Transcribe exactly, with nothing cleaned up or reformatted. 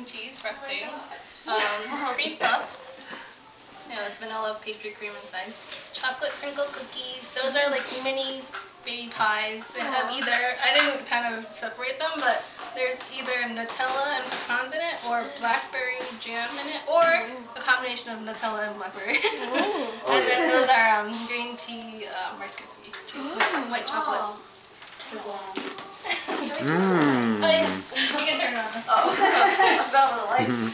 and cheese frosting. Um, cream puffs. You know, it's vanilla pastry cream inside. Chocolate crinkle cookies. Those are like mini baby pies. They have either, I didn't kind of separate them, but there's either Nutella and pecans in it, or blackberry jam in it, or a combination of Nutella and blackberry. And then those are um, green tea um, Rice Krispie treats with white chocolate. Mmm. Oh yeah, you can turn it on. Oh, that was the lights.